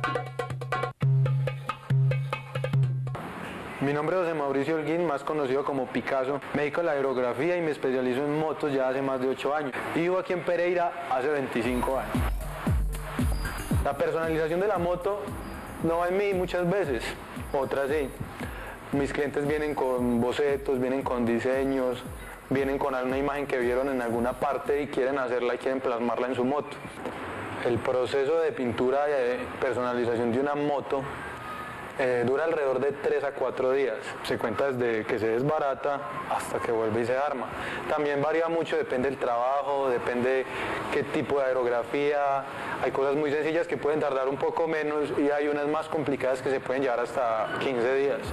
Mi nombre es José Mauricio Holguín, más conocido como Picasso. Me dedico a la aerografía y me especializo en motos ya hace más de 8 años. Y vivo aquí en Pereira hace 25 años. La personalización de la moto no va en mí muchas veces, otras sí. Mis clientes vienen con bocetos, vienen con diseños, vienen con alguna imagen que vieron en alguna parte y quieren hacerla y quieren plasmarla en su moto. El proceso de pintura y de personalización de una moto dura alrededor de 3 a 4 días. Se cuenta desde que se desbarata hasta que vuelve y se arma. También varía mucho, depende del trabajo, depende qué tipo de aerografía. Hay cosas muy sencillas que pueden tardar un poco menos y hay unas más complicadas que se pueden llevar hasta 15 días.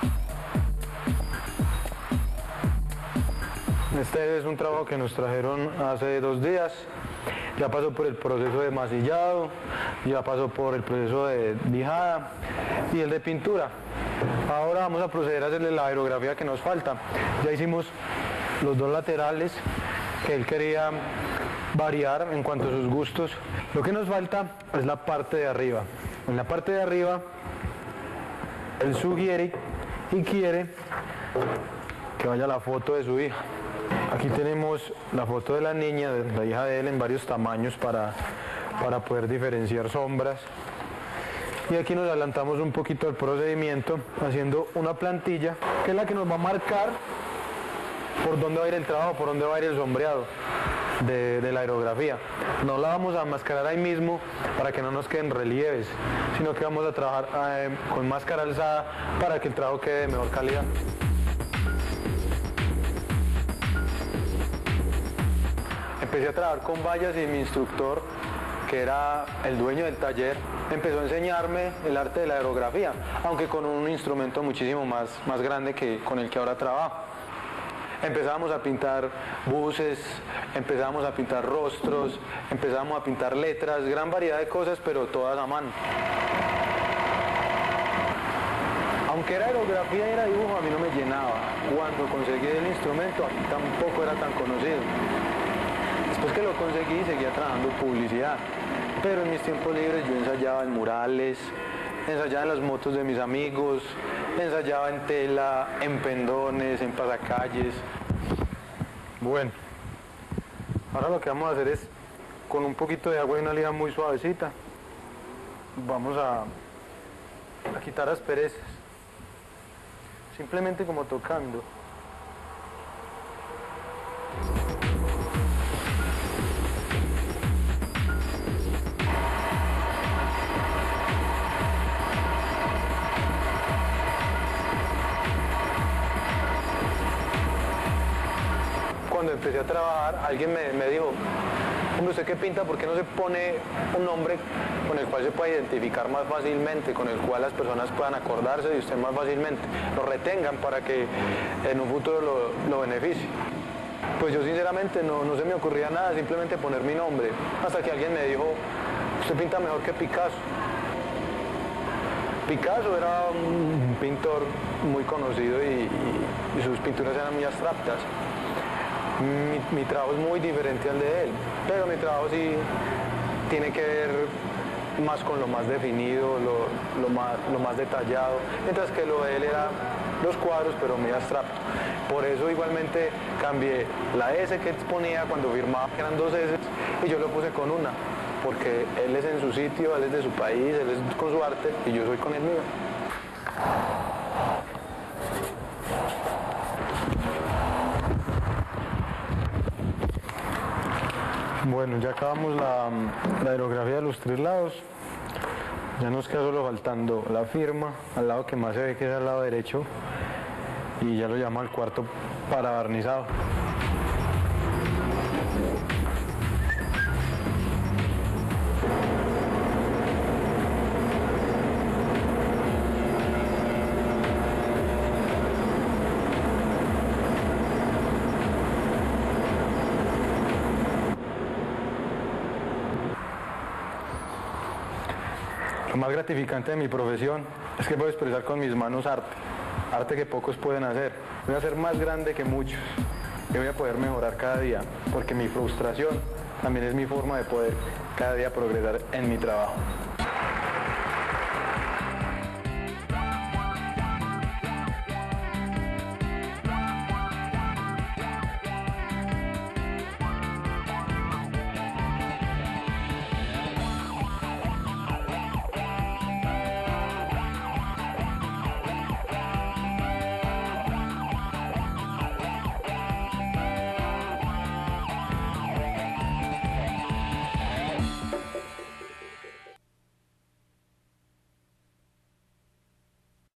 Este es un trabajo que nos trajeron hace 2 días. Ya pasó por el proceso de masillado, ya pasó por el proceso de lijada y el de pintura. Ahora vamos a proceder a hacerle la aerografía que nos falta. Ya hicimos los 2 laterales que él quería variar en cuanto a sus gustos. Lo que nos falta es la parte de arriba. En la parte de arriba él sugiere y quiere que vaya la foto de su hija. Aquí tenemos la foto de la niña, de la hija de él, en varios tamaños para poder diferenciar sombras. Y aquí nos adelantamos un poquito del procedimiento haciendo una plantilla que es la que nos va a marcar por dónde va a ir el trabajo, por dónde va a ir el sombreado de la aerografía. No la vamos a enmascarar ahí mismo para que no nos queden relieves, sino que vamos a trabajar con máscara alzada para que el trabajo quede de mejor calidad. Empecé a trabajar con vallas y mi instructor, que era el dueño del taller, empezó a enseñarme el arte de la aerografía, aunque con un instrumento muchísimo más grande que con el que ahora trabajo. Empezábamos a pintar buses, empezábamos a pintar rostros, empezábamos a pintar letras, gran variedad de cosas, pero todas a mano. Aunque era aerografía y era dibujo, a mí no me llenaba. Cuando conseguí el instrumento, aquí tampoco era tan conocido. Después que lo conseguí, seguía trabajando publicidad, pero en mis tiempos libres yo ensayaba en murales, ensayaba en las motos de mis amigos, ensayaba en tela, en pendones, en pasacalles. Bueno, ahora lo que vamos a hacer es, con un poquito de agua y una liga muy suavecita, vamos a quitar asperezas, simplemente como tocando. Cuando empecé a trabajar, alguien me dijo, hombre, ¿usted qué pinta? ¿Por qué no se pone un nombre con el cual se pueda identificar más fácilmente, con el cual las personas puedan acordarse de usted más fácilmente, lo retengan para que en un futuro lo beneficie? Pues yo sinceramente no se me ocurría nada, simplemente poner mi nombre, hasta que alguien me dijo, usted pinta mejor que Picasso. Picasso era un pintor muy conocido y sus pinturas eran muy abstractas. Mi trabajo es muy diferente al de él, pero mi trabajo sí tiene que ver más con lo más definido, lo más detallado, mientras que lo de él era los cuadros, pero muy abstracto. Por eso igualmente cambié la S que exponía cuando firmaba, que eran 2 S, y yo lo puse con una, porque él es en su sitio, él es de su país, él es con su arte, y yo soy con el mío. Bueno, ya acabamos la aerografía de los 3 lados. Ya nos queda solo faltando la firma, al lado que más se ve que es al lado derecho, y ya lo llamo al cuarto para barnizado. Lo más gratificante de mi profesión es que puedo expresar con mis manos arte que pocos pueden hacer. Voy a ser más grande que muchos y voy a poder mejorar cada día, porque mi frustración también es mi forma de poder cada día progresar en mi trabajo.